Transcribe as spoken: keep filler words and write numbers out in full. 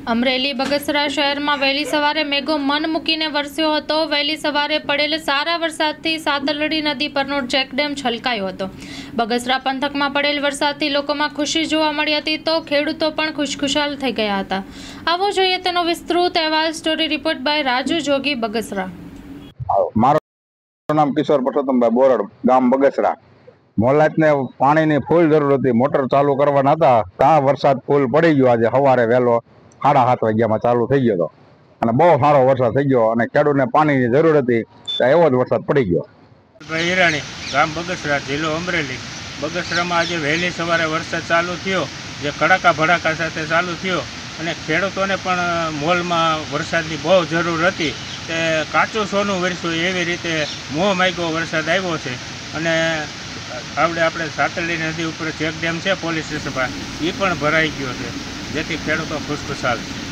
અમરેલી બગસરા શહેરમાં વહેલી સવારે મેઘો મન મૂકીને વરસ્યો હતો। વહેલી સવારે પડેલ સારા વરસાદથી સાતલડી નદી પરનો ચેકડેમ છલકાયો હતો। બગસરા પંથકમાં પડેલ વરસાદથી લોકોમાં ખુશી જોવા મળી હતી તો ખેડૂતો પણ ખુશખુશાલ થઈ ગયા હતા। આવો જોઈએ તેનો વિસ્તૃત અહેવાલ। Story report by Raju Jogi, Bagasara. મારું નામ કિશોર પરસોત્તમભાઈ બોરડ, ગામ બગસરા। મોલાતને પાણીની ફૂલ જરૂર હતી, મોટર ચાલુ કરવાના હતા ત્યાં વરસાદ ફૂલ પડી ગયો। આજે સવારે વહેલો સાડા સાત વાગ્યામાં ચાલુ થઈ ગયો હતો અને બહુ સારો વરસાદ થઈ ગયો અને ખેડૂતને પાણીની જરૂર હતી ત્યાં એવો જ વરસાદ પડી ગયો। હિરાણી, ગામ બગસરા, જિલ્લો અમરેલી। બગસરામાં આજે વહેલી સવારે વરસાદ ચાલુ થયો, જે કડાકા ભડાકા સાથે ચાલુ થયો અને ખેડૂતોને પણ મોલમાં વરસાદની બહુ જરૂર હતી। તે કાચું સોનું વરસ્યું એવી રીતે મોહ માગ્યો વરસાદ આવ્યો છે અને આપણે આપણે સાતલડી નદી ઉપર ચેક ડેમ છે પોલીસ સ્ટેશન પર, એ પણ ભરાઈ ગયો છે, જેથી ખેડૂતો ખુશખુશાલ છે।